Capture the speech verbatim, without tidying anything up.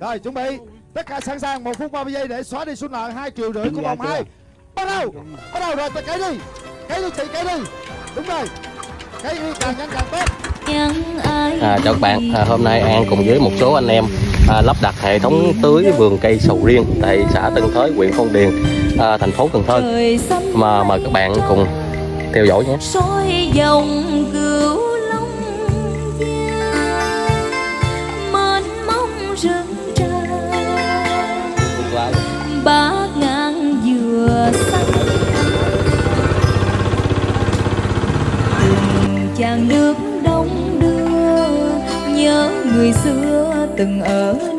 Rồi chuẩn bị, tất cả sẵn sàng, một phút ba mươi giây để xóa đi số nợ hai triệu rưỡi của vòng hai. Bắt đầu, bắt đầu rồi, ta cấy đi, cấy đi chị, cấy đi. Đúng rồi, cấy đi càng nhanh càng tốt. À, chào các bạn, à, hôm nay An cùng với một số anh em à, lắp đặt hệ thống tưới vườn cây sầu riêng tại xã Tân Thới, huyện Phong Điền, à, thành phố Cần Thơ. Mà mời các bạn cùng theo dõi nhé. Bát ngang dừa xanh, từng chàng nước đông đưa nhớ người xưa từng ở